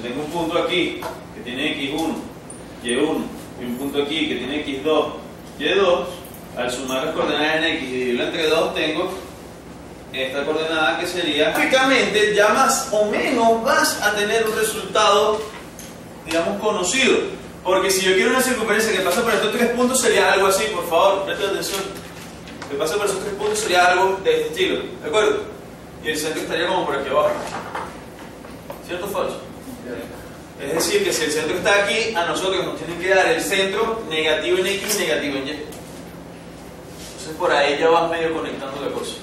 tengo un punto aquí que tiene x1, y1, y un punto aquí que tiene x2, y2, al sumar las coordenadas en x y dividirlo entre 2, tengo esta coordenada que sería, gráficamente ya más o menos vas a tener un resultado, digamos, conocido. Porque si yo quiero una circunferencia que pasa por estos 3 puntos, sería algo así, por favor, presten atención. Que pase por esos 3 puntos sería algo de este estilo, ¿de acuerdo? Y el centro estaría como por aquí abajo. ¿Cierto o falso? Es decir, que si el centro está aquí, a nosotros nos tienen que dar el centro negativo en x y negativo en y. Entonces por ahí ya vas medio conectando la cosa.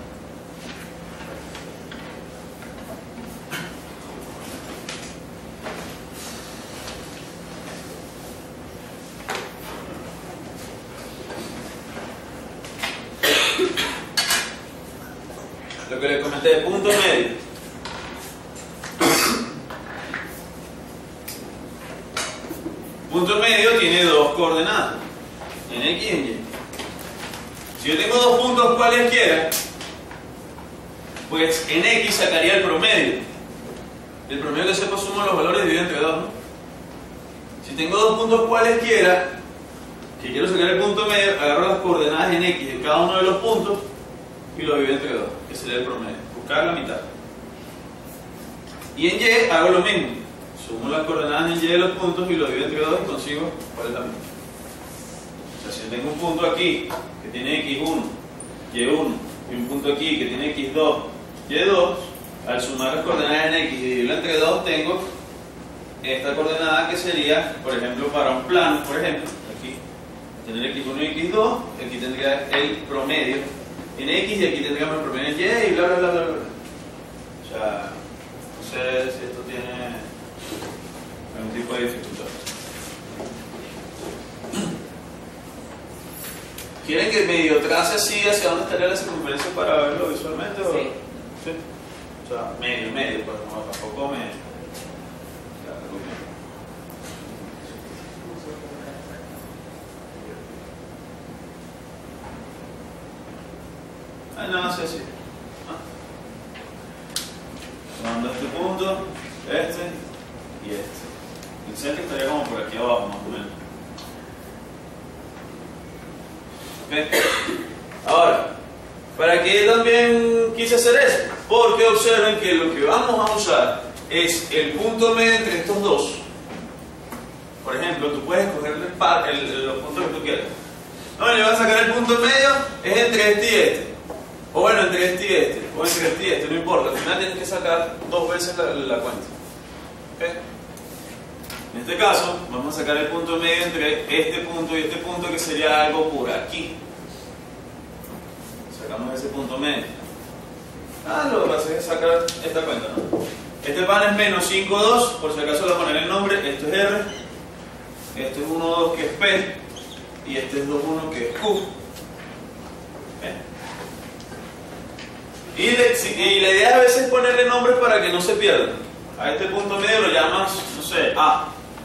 Lo que les comenté, punto medio. Punto medio tiene dos coordenadas, en x y en y. Si yo tengo dos puntos cualesquiera, pues en x sacaría el promedio. El promedio que sepa sumo los valores dividido entre 2, ¿no? Si tengo dos puntos cualesquiera, que quiero sacar el punto medio, agarro las coordenadas en x de cada uno de los puntos y lo divido entre 2, que sería el promedio. Buscar la mitad. Y en y hago lo mismo. Sumo las coordenadas en y de los puntos y lo divido entre 2 y consigo cuál es la mitad. O sea, si yo tengo un punto aquí que tiene x1, y1, y un punto aquí que tiene x2, y2, al sumar las coordenadas en x y dividirlo entre 2, tengo esta coordenada que sería, por ejemplo, para un plano, por ejemplo, aquí, tener x1 y x2, aquí tendría el promedio en x y aquí tendríamos el promedio en y y bla bla bla bla bla. O sea, no sé si esto tiene algún tipo de dificultad. ¿Quieren que medio trace así hacia dónde estaría la circunferencia para verlo visualmente? ¿O? Sí. ¿Sí? O sea, medio, pues no, tampoco me... Ah, no, así. Tomando este punto, este y este. El centro estaría como por aquí abajo, más o menos. ¿Okay? Ahora, ¿para qué también quise hacer eso? Porque observen que lo que vamos a usar es el punto medio entre estos dos. Por ejemplo, tú puedes escoger los puntos que tú quieras. No, le vas a sacar el punto medio, es entre este y este. O bueno, entre este y este, o entre este y este, no importa. Al final tienes que sacar dos veces la cuenta. ¿Okay? En este caso, vamos a sacar el punto medio entre este punto y este punto, que sería algo por aquí. Sacamos ese punto medio. Lo que pasa es sacar esta cuenta, ¿no? Este pan es menos 5, 2, por si acaso le voy a poner el nombre. Esto es R, esto es 1, 2, que es P, y este es 2, 1, que es Q. Y la idea a veces es ponerle nombres para que no se pierdan. A este punto medio lo llamas, no sé, A.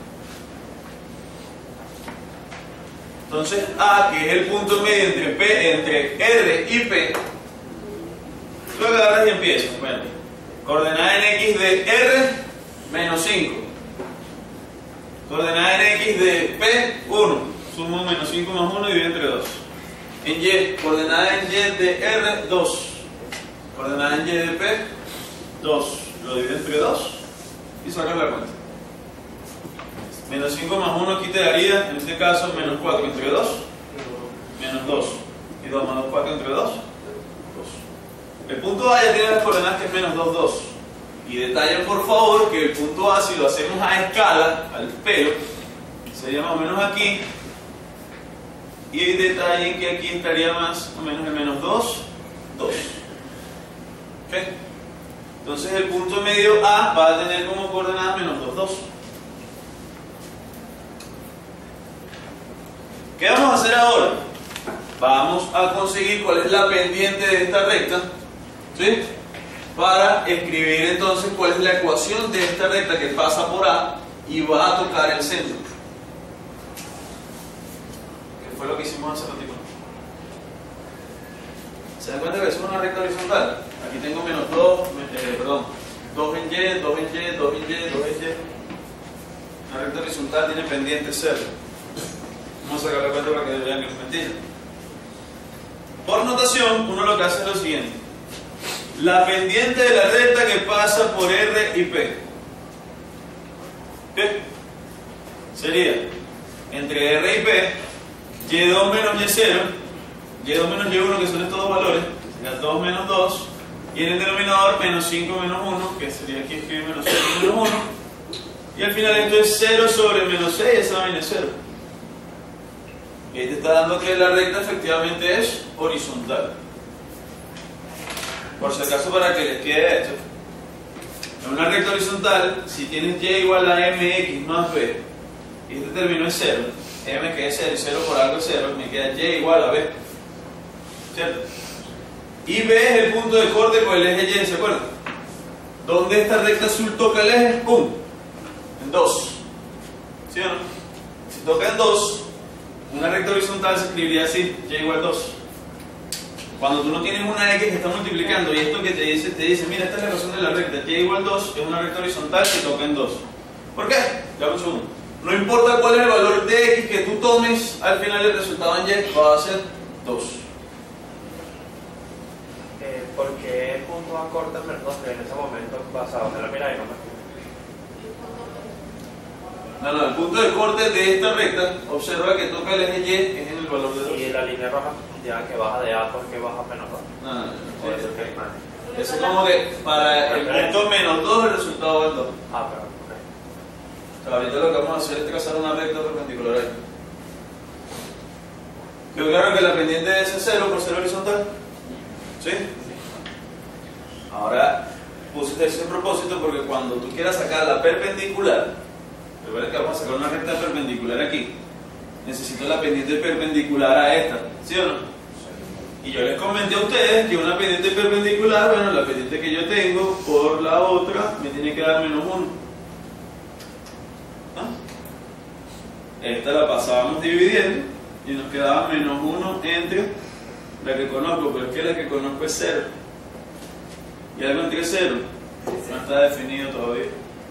Entonces A, que es el punto medio entre R y P, lo agarras y empiezas. Bueno, coordenada en X de R, menos 5. Coordenada en X de P, 1. Sumo menos 5 más 1 y divido entre 2. En Y, coordenada en Y de R, 2. Coordenada en Y de P, 2. Lo divido entre 2 y sacas la cuenta. Menos 5 más 1 aquí te daría, en este caso, menos 4 entre 2, menos 2. Y 2 más 2, 4 entre 2, 2. El punto A ya tiene las coordenadas que es menos 2, 2. Y detallen por favor que el punto A, si lo hacemos a escala, al pelo, sería más o menos aquí. Y detallen que aquí estaría más o menos el menos 2, 2. ¿Ok? Entonces el punto medio A va a tener como coordenadas menos 2, 2. ¿Qué vamos a hacer ahora? Vamos a conseguir cuál es la pendiente de esta recta, ¿sí? Para escribir entonces cuál es la ecuación de esta recta que pasa por A y va a tocar el centro. ¿Qué fue lo que hicimos hace ratito? ¿Se dan cuenta que es una recta horizontal? Aquí tengo menos 2, 2 en Y, 2 en Y, 2 en Y, 2 en Y. Una recta horizontal tiene pendiente 0. Vamos a sacar la cuenta para que vean que es mentira. Por notación, uno lo que hace es lo siguiente. La pendiente de la recta que pasa por R y P. ¿Qué? Sería entre R y P, Y2 menos Y0, Y2 menos Y1, que son estos dos valores, sería 2 menos 2, y en el denominador menos 5 menos 1, que sería aquí escribir menos 6 menos 1, y al final esto es 0 sobre menos 6, esa vaina es 0. Y ahí te está dando que la recta efectivamente es horizontal. Por si acaso, para que les quede esto, en una recta horizontal, si tienes y igual a mx más b, y este término es 0, m que es 0 y 0 por algo es 0, me queda y igual a b, ¿cierto? Y b es el punto de corte con el eje y, ¿se acuerdan? Donde esta recta azul toca el eje, ¡pum!, en 2, ¿sí o no? Si toca en 2, una recta horizontal se escribiría así, y igual 2. Cuando tú no tienes una x que está multiplicando y esto que te dice, mira, esta es la ecuación de la recta, y igual 2 es una recta horizontal que toca en 2. ¿Por qué? Ya un segundo. No importa cuál es el valor de x que tú tomes, al final el resultado en y va a ser 2. ¿Por qué puntos a corta en ese momento basados en la mira y no me No, el punto de corte de esta recta, observa que toca el eje y es en el valor de 2. Y la línea roja ya que baja de A, ¿por qué baja menos 2? No. Okay. Eso es como que para el punto menos 2 el resultado va en 2. Ah, pero O sea, ahorita lo que vamos a hacer es trazar una recta perpendicular ahí. ¿Quedó claro que la pendiente es 0 por ser horizontal? ¿Sí? Ahora puse ese propósito porque cuando tú quieras sacar la perpendicular, recuerda que vamos a sacar una recta perpendicular aquí, necesito la pendiente perpendicular a esta, ¿sí o no? Y yo les comenté a ustedes que una pendiente perpendicular, bueno, la pendiente que yo tengo por la otra me tiene que dar menos 1. ¿Ah? Esta la pasábamos dividiendo y nos quedaba menos 1 entre la que conozco, pero es que la que conozco es 0. Y algo entre 0 no está definido todavía.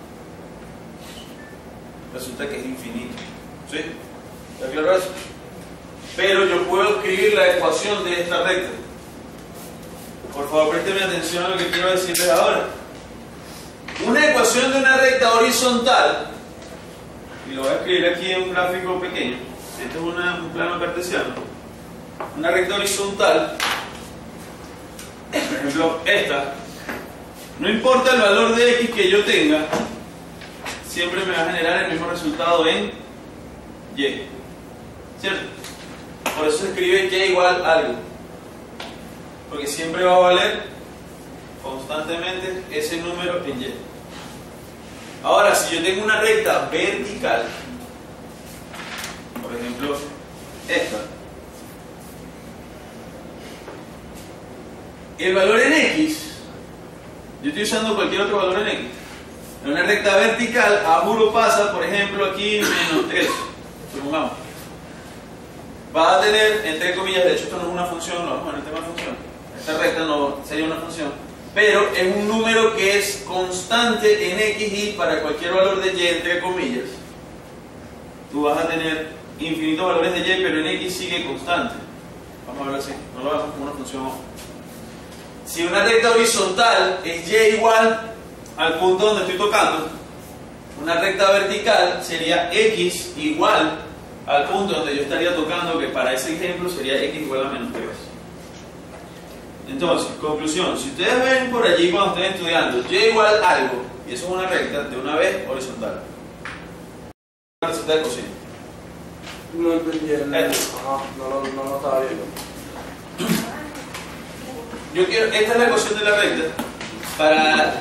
Resulta que es infinito. ¿Sí? ¿Está claro eso? Pero yo puedo escribir la ecuación de esta recta. Por favor, présteme atención a lo que quiero decirles ahora. Una ecuación de una recta horizontal, y lo voy a escribir aquí en un gráfico pequeño. Este es un plano cartesiano. Una recta horizontal, por ejemplo, esta, no importa el valor de x que yo tenga, siempre me va a generar el mismo resultado en y. ¿Cierto? Por eso se escribe y igual algo. Porque siempre va a valer constantemente ese número en y. Ahora, si yo tengo una recta vertical, por ejemplo, esta, el valor en x, yo estoy usando cualquier otro valor en x. En una recta vertical, a juro pasa, por ejemplo, aquí menos 3, supongamos. Va a tener, entre comillas, de hecho esto no es una función, no, bueno, este es una función. Esta recta no sería una función, pero es un número que es constante en x y para cualquier valor de y, entre comillas. Tú vas a tener infinitos valores de y, pero en x sigue constante. Vamos a verlo así, no lo hagamos como una función. Si una recta horizontal es y igual al punto donde estoy tocando, una recta vertical sería x igual al punto donde yo estaría tocando, que para ese ejemplo sería x igual a menos 3. Entonces, conclusión, si ustedes ven por allí cuando estén estudiando y igual algo, y eso es una recta, de una vez horizontal. Una receta de cocina. No entendí el... no lo estaba viendo. Yo quiero, esta es la ecuación de la recta para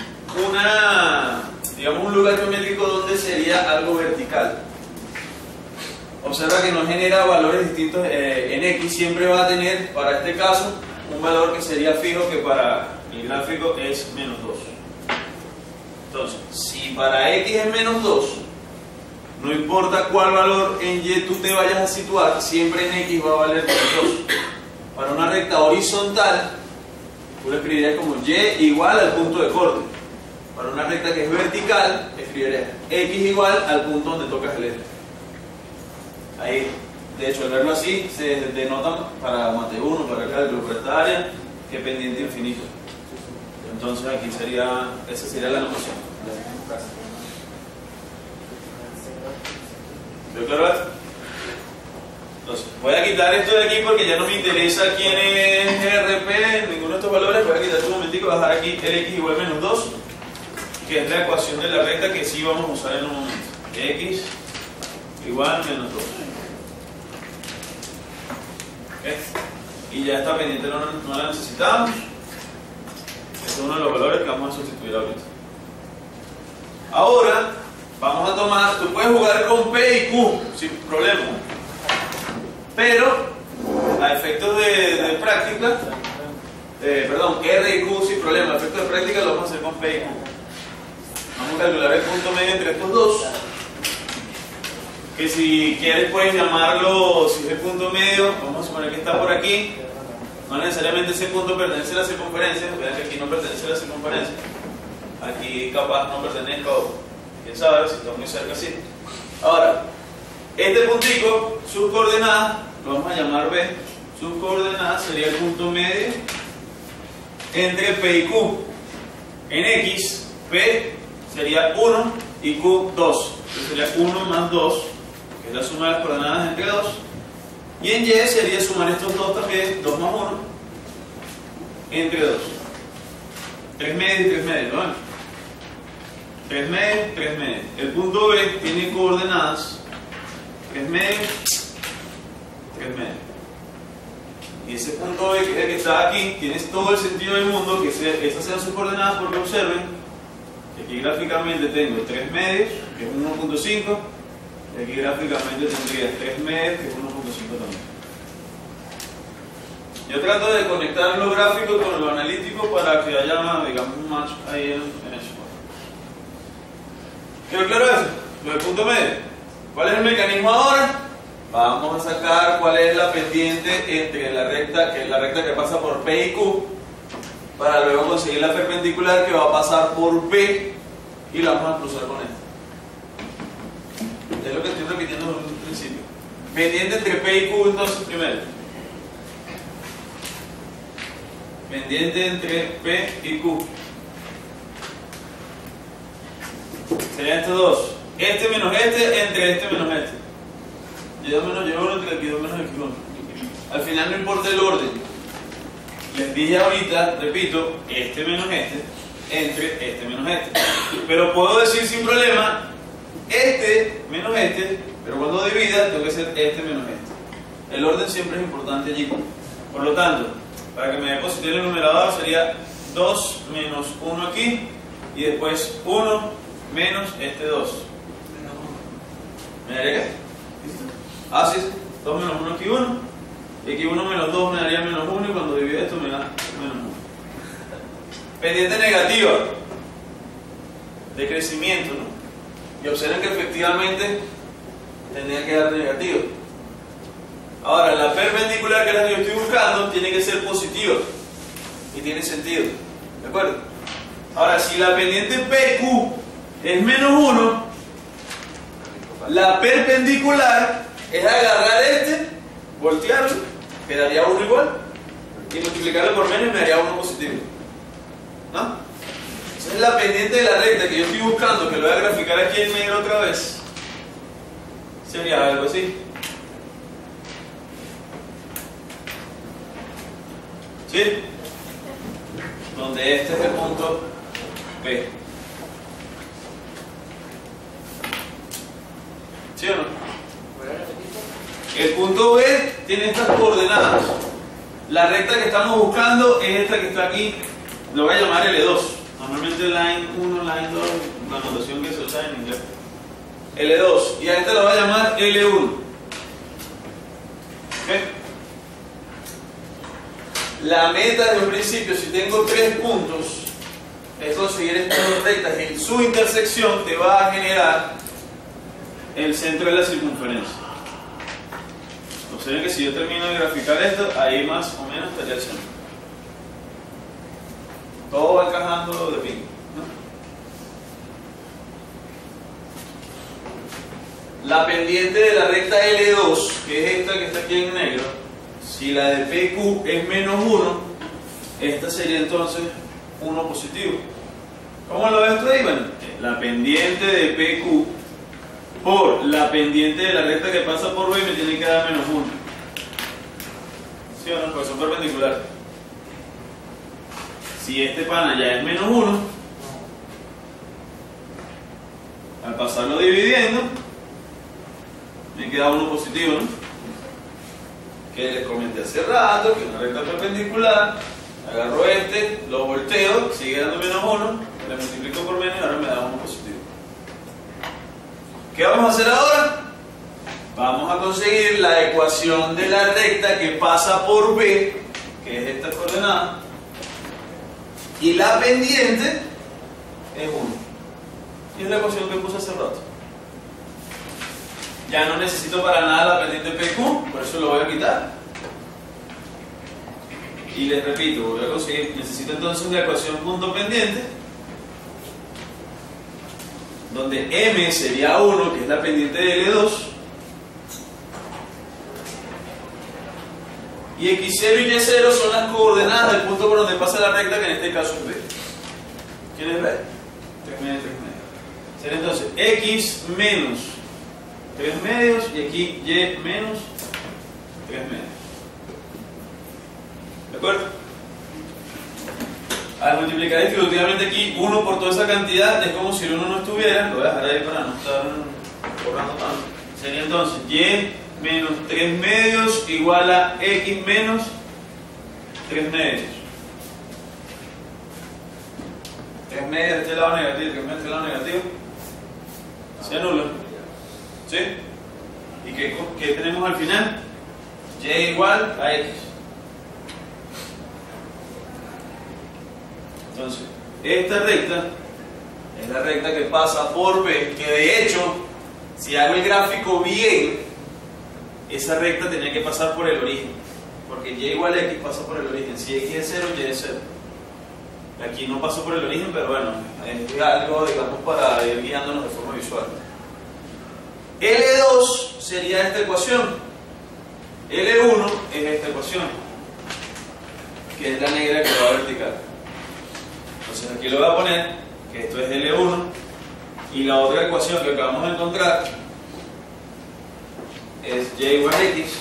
digamos un lugar geométrico donde sería algo vertical. Observa que no genera valores distintos en x, siempre va a tener, para este caso, un valor que sería fijo, que para el gráfico es menos 2. Entonces, si para x es menos 2, no importa cuál valor en y tú te vayas a situar, siempre en x va a valer menos 2. Para una recta horizontal, tú lo escribirías como y igual al punto de corte. Para una recta que es vertical, escribiré x igual al punto donde tocas el eje. Ahí, de hecho, al verlo así, se denota para mate 1, para cálculo, para esta área, que pendiente infinito. Entonces aquí sería, esa sería la notación. ¿Veo claro esto? Entonces, voy a quitar esto de aquí porque ya no me interesa quién es RP, ninguno de estos valores. Voy a quitar un momentico y bajar aquí el x igual menos 2, que es la ecuación de la recta que sí vamos a usar en un momento. X igual menos 2. ¿Okay? Y ya esta pendiente no la necesitamos. Este es uno de los valores que vamos a sustituir ahorita. Ahora vamos a tomar, tú puedes jugar con P y Q sin problema, pero a efectos de práctica, perdón, R y Q sin problema, a efectos de práctica lo vamos a hacer con P y Q. Vamos a calcular el punto medio entre estos dos, que si quieres puedes llamarlo, si es el punto medio, vamos a suponer que está por aquí. No necesariamente ese punto pertenece a la circunferencia, vean que aquí no pertenece a la circunferencia, aquí capaz no pertenezca, o quién sabe si está muy cerca así. Ahora, este puntico, sus coordenadas, lo vamos a llamar B, sus coordenadas sería el punto medio entre P y Q. En X, P sería 1 y Q 2, entonces sería 1 más 2, que es la suma de las coordenadas entre 2. Y en Y sería sumar estos dos también, 2 más 1, entre 2. 3 medios y 3 medios, ¿no? 3 medios, 3 medios. El punto B tiene coordenadas 3 medios, 3 medios. Y ese punto B, que es el que está aquí, tiene todo el sentido del mundo que esas sean sus coordenadas, porque observen que aquí gráficamente tengo 3 medios, que es 1.5. Y aquí gráficamente tendría 3 medios, que es 1.5 también. Yo trato de conectar lo gráfico con lo analítico para que haya, digamos, un match ahí en eso. ¿Quedó claro eso? Lo del punto medio. ¿Cuál es el mecanismo ahora? Vamos a sacar cuál es la pendiente entre la recta, que es la recta que pasa por P y Q, para luego conseguir la perpendicular que va a pasar por P y la vamos a cruzar con esta. Es lo que estoy repitiendo en un principio. Pendiente entre P y Q, entonces primero. Pendiente entre P y Q. Serían estos dos. Este menos este entre este menos este. Y2 menos Y1 entre el Q2 menos el Q1. Al final no importa el orden. Les dije ahorita, repito, este menos este entre este menos este. Pero puedo decir sin problema este menos este, pero cuando divida tengo que hacer este menos este. El orden siempre es importante allí. Por lo tanto, para que me dé positivo en el numerador sería 2 menos 1 aquí y después 1 menos este 2. ¿Me daría qué? Ah, sí, 2 menos 1 aquí 1 y aquí 1 menos 2 me daría menos 1 y cuando divide esto me da menos 1. Pendiente negativa de crecimiento, ¿no? Y observen que efectivamente tendría que dar negativo. Ahora, la perpendicular que es la que yo estoy buscando tiene que ser positiva y tiene sentido, ¿de acuerdo? Ahora, si la pendiente PQ es menos 1, la perpendicular es agarrar este, voltearlo, quedaría 1 igual, y multiplicarlo por menos y me daría 1 positivo, ¿no? Esa es la pendiente de la recta que yo estoy buscando, que lo voy a graficar aquí en negro otra vez. Sería algo así. ¿Sí? Donde este es el punto P. ¿Sí o no? El punto B tiene estas coordenadas. La recta que estamos buscando es esta que está aquí. Lo voy a llamar L2. Normalmente line 1, line 2, la notación que se usa en inglés. L2. Y a esta lo voy a llamar L1. ¿Okay? La meta desde un principio, si tengo 3 puntos, es conseguir estas dos rectas y en su intersección te va a generar el centro de la circunferencia. Observen que si yo termino de graficar esto, ahí más o menos estaría el centro. Todo va encajando de pin, ¿no? la pendiente de la recta L2, que es esta que está aquí en negro, si la de PQ es menos 1, esta sería entonces 1 positivo. ¿Cómo lo ves esto ahí? Bueno, la pendiente de PQ por la pendiente de la recta que pasa por B me tiene que dar menos 1. ¿Sí o no? Porque son perpendiculares. Si este pana ya es menos 1, al pasarlo dividiendo, me queda 1 positivo, ¿no? Que les comenté hace rato, que una recta perpendicular, agarro este, lo volteo, sigue dando menos 1, le multiplico por menos y ahora me da 1 positivo. ¿Qué vamos a hacer ahora? Vamos a conseguir la ecuación de la recta que pasa por B, que es esta coordenada, y la pendiente es 1. Y es la ecuación que puse hace rato. Ya no necesito para nada la pendiente PQ, por eso lo voy a quitar. Y les repito, voy a conseguir, necesito entonces la ecuación punto pendiente, donde M sería 1, que es la pendiente de L2, y X0 y Y0 son las coordenadas del punto por donde pasa la recta, que en este caso es B. ¿Quieres ver? 3 medios, 3 medios. Sería entonces X menos 3 medios y aquí Y menos 3 medios. ¿De acuerdo? Al multiplicar distributivamente aquí 1 por toda esa cantidad, es como si el 1 no estuviera. Lo voy a dejar ahí para no estar borrando tanto. Sería entonces Y menos 3 medios igual a X menos 3 medios. 3 medios de este lado negativo, 3 medios de este lado negativo. Se anula. ¿Sí? ¿Y qué tenemos al final? Y igual a X. Entonces, esta recta es la recta que pasa por B, que de hecho, si hago el gráfico bien, esa recta tenía que pasar por el origen, porque Y igual a X pasa por el origen. Si X es 0, Y es 0. Aquí no pasó por el origen, pero bueno, es algo, digamos, para ir guiándonos de forma visual. L2 sería esta ecuación, L1 es esta ecuación, que es la negra que va vertical. Entonces aquí lo voy a poner, que esto es L1, y la otra ecuación que acabamos de encontrar es Y igual a X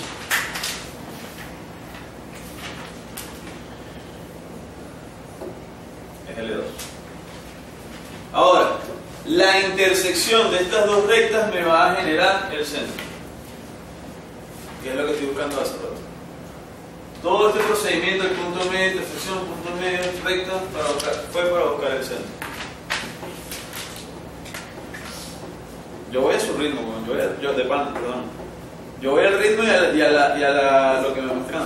es L2. Ahora, la intersección de estas dos rectas me va a generar el centro, que es lo que estoy buscando hace rato. Todo este procedimiento, el punto medio, intersección, punto medio, recta, fue para buscar el centro. Yo voy a su ritmo, yo de pan, perdón. Yo voy al ritmo y a lo que me muestran.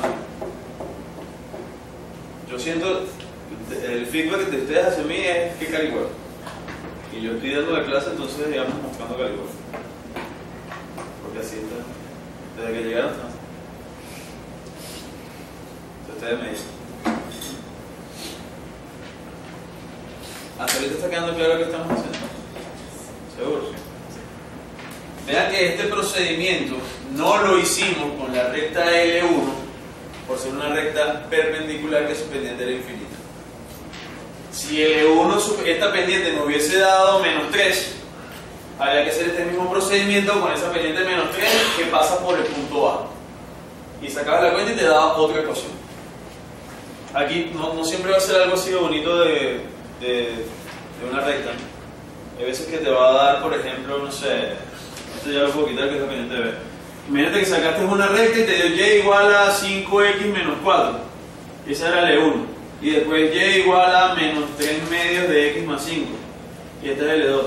Yo siento, el feedback de ustedes hacia mí es que caligüero. Y yo estoy dando la clase, entonces digamos buscando caligüero. Porque así está, desde que llegaron hasta. Ustedes me dicen. Hasta ahorita está quedando claro lo que estamos haciendo. ¿Seguro? Vean que este procedimiento no lo hicimos con la recta L1 por ser una recta perpendicular que su pendiente era infinita. Si L1, esta pendiente me hubiese dado menos 3, habría que hacer este mismo procedimiento con esa pendiente menos 3 que pasa por el punto A. Y sacabas la cuenta y te daba otra ecuación. Aquí no siempre va a ser algo así de bonito de una recta. Hay veces que te va a dar, por ejemplo, no sé, esto ya lo puedo quitar que es la pendiente de B. Imagínate que sacaste una recta y te dio Y igual a 5X menos 4. Esa era L1. Y después Y igual a menos 3 medios de X más 5. Y esta es L2.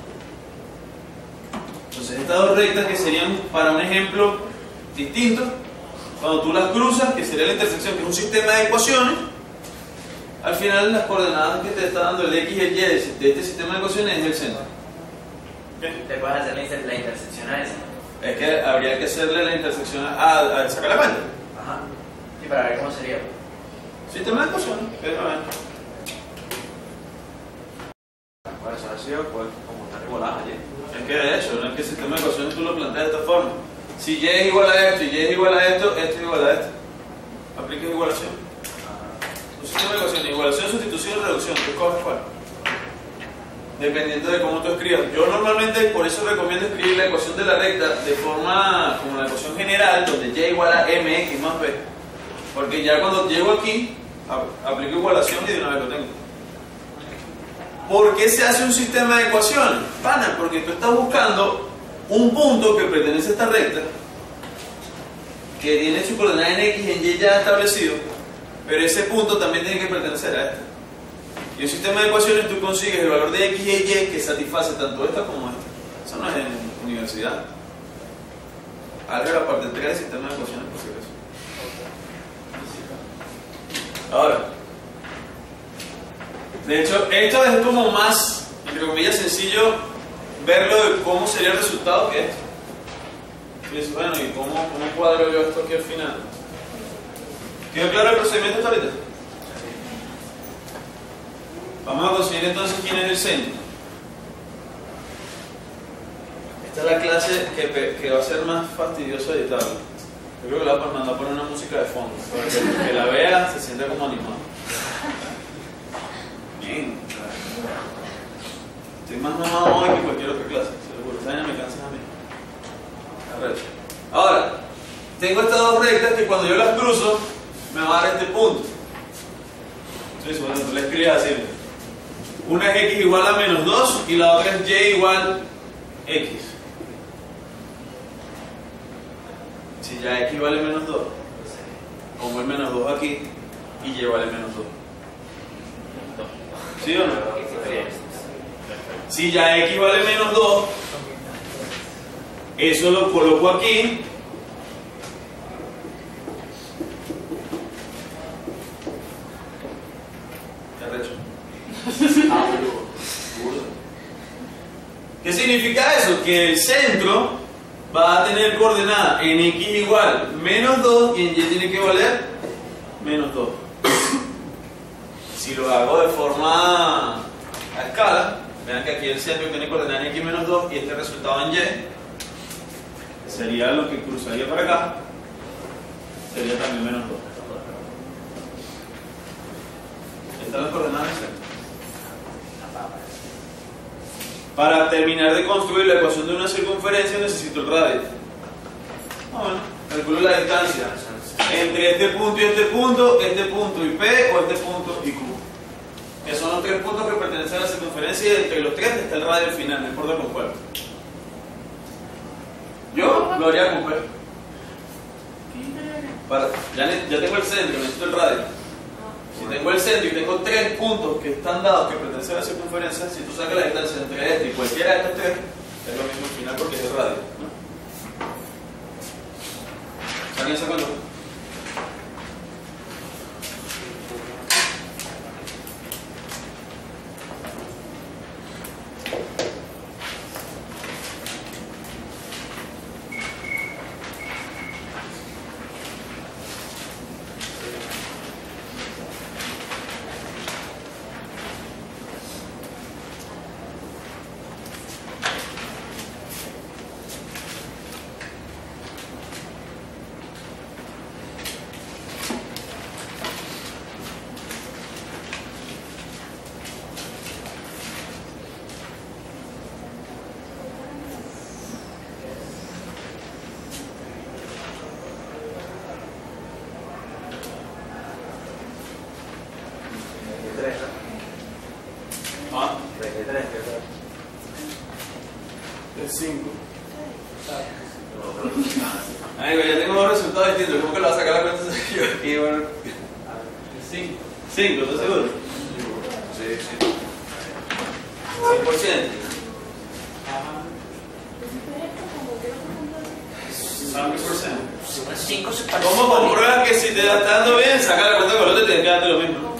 Entonces estas dos rectas que serían para un ejemplo distinto, cuando tú las cruzas, que sería la intersección, que es un sistema de ecuaciones, al final las coordenadas que te está dando el X y el Y de este sistema de ecuaciones es el centro. ¿Te puedes hacer la intersección a esa? Es que habría que hacerle la intersección a sacar la cuenta. Ajá. Y para ver cómo sería. Sistema de ecuaciones, Por eso ha sido pues, como estar igualadas allí. Es que de hecho, no es que el sistema de ecuaciones tú lo planteas de esta forma. Si y es igual a esto y y es igual a esto, esto es igual a esto. Aplica igualación. Un sistema de ecuaciones, igualación, sustitución, reducción. ¿Qué coges cuál? Dependiendo de cómo tú escribas. Yo normalmente por eso recomiendo escribir la ecuación de la recta de forma como la ecuación general, donde y igual a mx más b. Porque ya cuando llego aquí, aplico igualación y de una vez lo tengo. ¿Por qué se hace un sistema de ecuaciones? Pana, porque tú estás buscando un punto que pertenece a esta recta, que tiene su coordenada en x y en y ya establecido, pero ese punto también tiene que pertenecer a esta. Y un sistema de ecuaciones tú consigues el valor de x y y que satisface tanto esta como esta. Eso no es en universidad. Álgebra parte 3 del sistema de ecuaciones, por si acaso. Ahora, de hecho, esto es como más, entre comillas, sencillo verlo de cómo sería el resultado que esto. Y dices, bueno, ¿y cómo cuadro yo esto aquí al final? ¿Quedó claro el procedimiento hasta ahorita? Vamos a conseguir entonces quién es el centro. Esta es la clase que va a ser más fastidiosa editarla. Yo creo que la voy a mandar a poner una música de fondo, para que el que la vea se sienta como animado. Bien. Estoy más mamado hoy que cualquier otra clase, seguro. Esta vaina me cansa a mí. Ahora, tengo estas dos rectas que cuando yo las cruzo, me va a dar este punto. Entonces, bueno, tú le escribes así. Una es x igual a menos 2 y la otra es y igual x. Si ya x vale menos 2, pongo el menos 2 aquí y y vale menos 2. ¿Sí o no? Si ya x vale menos 2, eso lo coloco aquí. ¿Qué significa eso? Que el centro va a tener coordenada en x igual menos 2 y en y tiene que valer menos 2. Si lo hago de forma a escala, vean que aquí el centro tiene coordenada en x menos 2 y este resultado en y sería lo que cruzaría para acá, sería también menos 2. Están las coordenadas del centro. Para terminar de construir la ecuación de una circunferencia necesito el radio. Bueno, calculo la distancia entre este punto y este punto y P o este punto y Q. Que son los tres puntos que pertenecen a la circunferencia y entre los tres está el radio al final, no importa con cuál. Yo lo haría con P. Ya tengo el centro, necesito el radio. Si tengo el centro y tengo tres puntos que están dados que pertenecen a la circunferencia, si tú sacas la distancia entre este y cualquiera de estos tres, es lo mismo al final porque es el radio, ¿no? ¿Alguien se acuerda? Es 5. Amigo, ya tengo dos resultados distintos. ¿Cómo que lo vas a sacar la cuenta? Yo aquí, bueno. 5. 5, ¿estás seguro? Sí, sí. 100%. ¿Cómo compruebas que si te está dando bien, saca la cuenta con el otro y te quedaste lo mismo?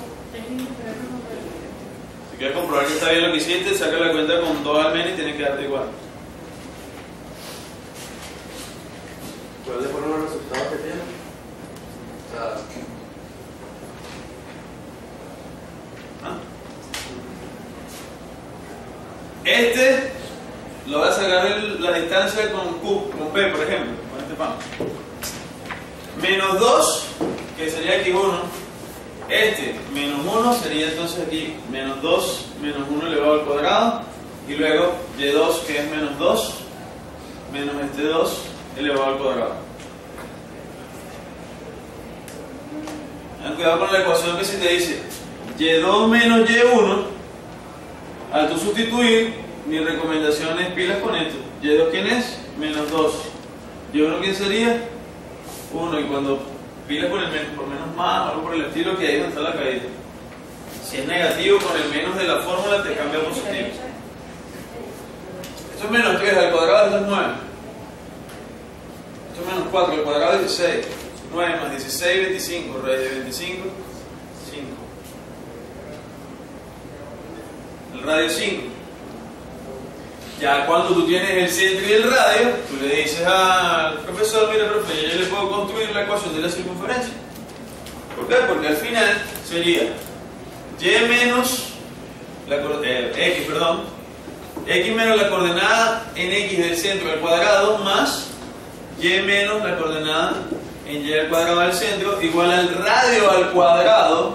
Si quieres comprobar que está bien lo que hiciste, saca la cuenta con 2 al menos y tienes que darte igual. ¿Cuáles fueron los resultados que tiene? O sea, ¿Ah? Este lo voy a sacar la distancia con Q, con P, por ejemplo, con este pan. Menos 2, que sería X1. Este, menos 1, sería entonces aquí menos 2, menos 1 elevado al cuadrado. Y luego Y2, que es menos 2, menos este 2 elevado al cuadrado. Ten cuidado con la ecuación que si te dice Y2 menos Y1, al tú sustituir, mi recomendación es pilas con esto. Y2 ¿quién es? Menos 2. Y1 ¿quién sería? 1. Y cuando pilas con el menos por menos más, algo por el estilo, que ahí es donde está la caída. Si es negativo, con el menos de la fórmula te cambia a positivo. Esto es menos 3 al cuadrado, esto es 9. Esto es menos 4 al cuadrado, 16. 9 más 16, 25. Raíz de 25, 5. El radio 5. Ya cuando tú tienes el centro y el radio, tú le dices al profesor, mira profe, yo le puedo construir la ecuación de la circunferencia. ¿Por qué? Porque al final sería y menos x menos la coordenada en x del centro al cuadrado más y menos la coordenada en y al cuadrado del centro igual al radio al cuadrado,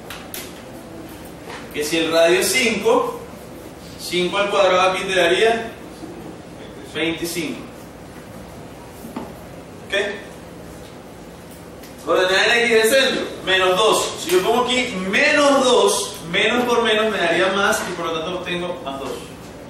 que si el radio es 5, 5 al cuadrado aquí te daría 25. ¿Ok? Coordenada en x del centro, menos 2. Si yo pongo aquí menos 2, menos por menos me daría más y por lo tanto obtengo más 2.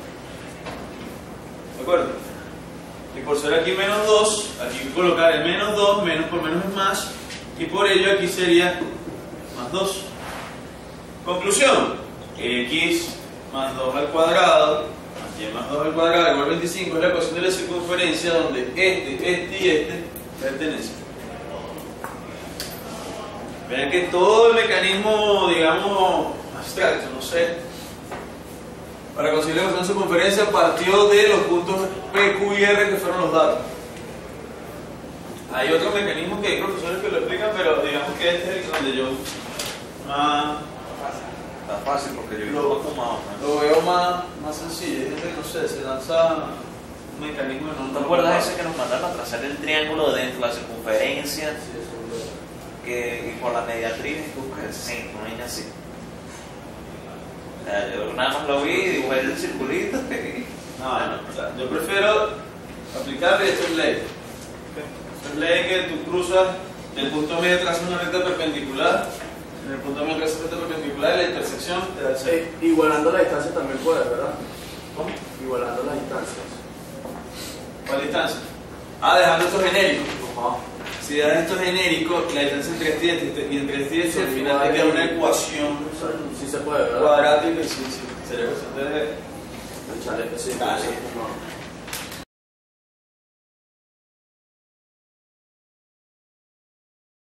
¿De acuerdo? Y por ser aquí menos 2, aquí colocar el menos 2, menos por menos es más, y por ello aquí sería más 2. Conclusión, x más 2 al cuadrado, más y más 2 al cuadrado igual a 25 es la ecuación de la circunferencia donde este y este pertenecen. Vean que todo el mecanismo, digamos, abstracto, no sé, para conseguir la ecuación de circunferencia partió de los puntos P, Q y R que fueron los datos. Hay otros mecanismos que hay profesores que lo explican, pero digamos que este es el donde yo Está fácil porque yo lo fumado. lo veo más sencillo. Hay gente que no sé, se lanza un mecanismo en un. ¿Te acuerdas ese que nos mandaron a trazar el triángulo dentro de la circunferencia? Y por la mediatriz y buscas el centro, no hay así. Yo nada más lo vi, dibujé el circulito y... No, yo prefiero aplicarle esto en ley. Esto es ley que tú cruzas del punto medio, trazas una recta perpendicular, en el punto medio trazas una recta perpendicular y la intersección te da el centro. Igualando la distancia también puede, ¿verdad? ¿Cómo? Igualando las distancias. ¿Cuál distancia? Dejando esto genérico. Ajá. Si das esto genérico, la distancia entre este y entre este, al final te queda una ecuación Sí se puede, ¿verdad? cuadrática, sí, sería cuestión de El chaleco, sí. Dale.